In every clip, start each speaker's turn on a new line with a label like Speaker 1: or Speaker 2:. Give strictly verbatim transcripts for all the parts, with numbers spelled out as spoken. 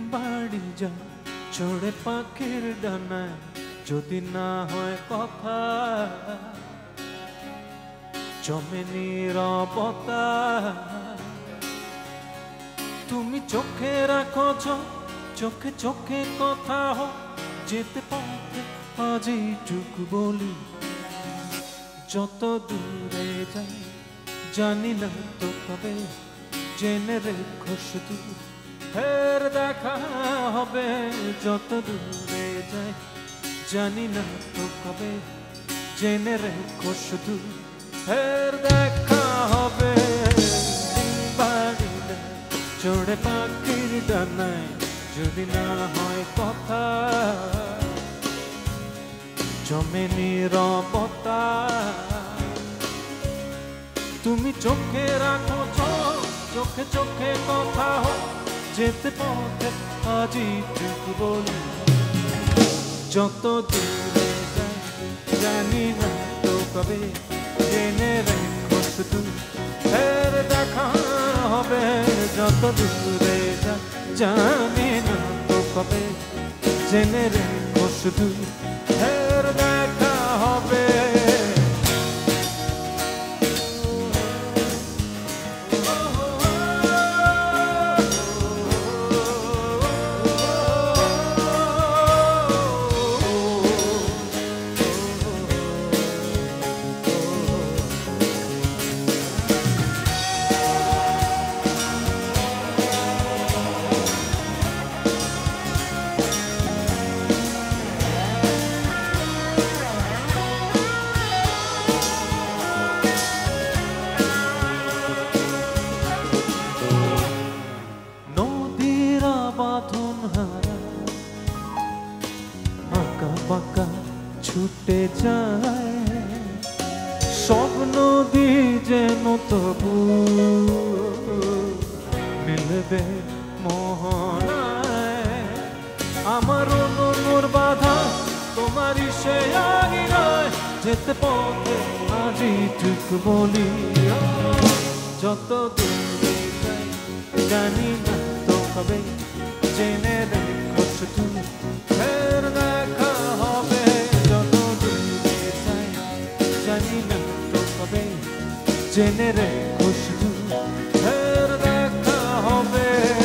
Speaker 1: বাড়ি যা চড়ে পাখির ডানায়, যদি না হয় কথা জমে নীরবতা। তুমি চোখে রাখো চোখে চোখে কথা হোক, যেতে পথে আজ এইটুকু বলি, যত দূরে যাই জানি না তো কবে, জেনে রেখো শুধু ফের দেখা হবে। যত দূরে যাই জানি না তো কবে, জেনে রেখো শুধু ফের দেখা হবে। বাড়িতে চড়ে পাখির ডানায়, যদি না হয় কথা জমে নীরবতা। তুমি চোখে রাখো চোখে চোখে কথা হোক, যেতে পথে আজ এইটুকু বলি, যত দূরে যাই জানি না তো কবে, জেনে রেখো শুধু ফের দেখা হবে। যত দূরে যাই জানি না তো কবে, জেনে রেখো শুধু ফের দেখা হবে। বাঁকা ছুটে যায় সব নদী, যেন তবু মিলবে মোহনায়। আমার অনুর বাধা তোমারই সে আগিনায়, যেতে পথে আজ এইটুকু বলি, যত দূরে যাই জানি না তো কবে, জেনে রেখো শুধু ফের দেখা হবে। যত দূরে যাই জানি না তো কবে, জেনে রেখো শুধু ফের দেখা হবে।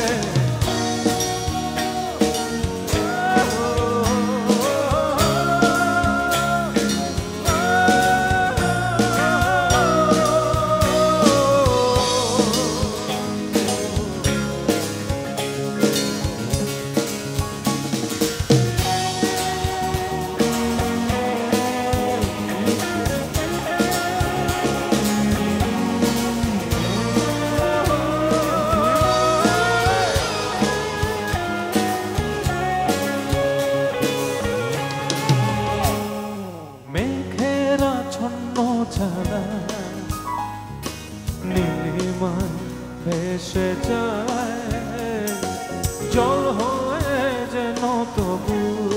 Speaker 1: নীলিমায় ভেসে যায় জল হয়ে, যেন তবু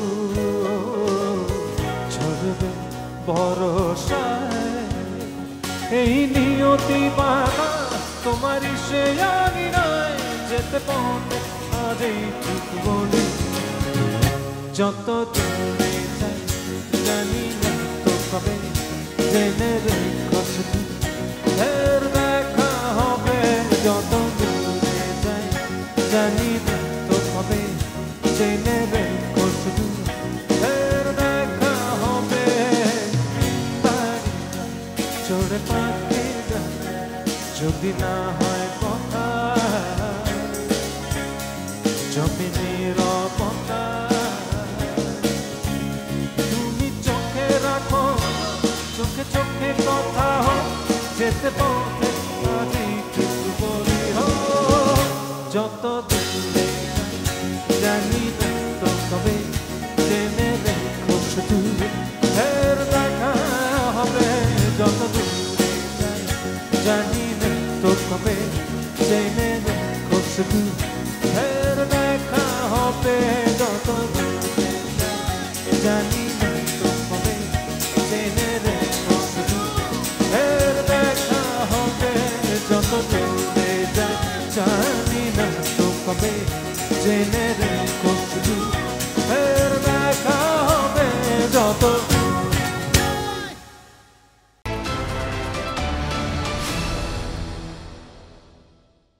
Speaker 1: ঝরবে বরসায়। এই নিয়তি বানা তোমারই সে আগিনায়, যেতে পথে আজ এইটুকু বলি, যত দূরে যাই জানি না তো কবে, জেনে রেখো শুধু ফের দেখা হবে। যত দূরে যাই জানি না তো কবে, জেনে রেখো শুধু ফের দেখা হবে। চড়ে পাখির ডানায়, যদি না হয় কথা জমে নীরবতা। তুমি চোখে রাখো চোখে চোখে কথা হোক, যেতে পথে আজ এইটুকু বলি, যত দূরে জানি না তো কবে, জেনে রেখো শুধু ফের দেখা হবে। যত দূরে যাই জানি না তো কবে, জেনে রেখো শুধু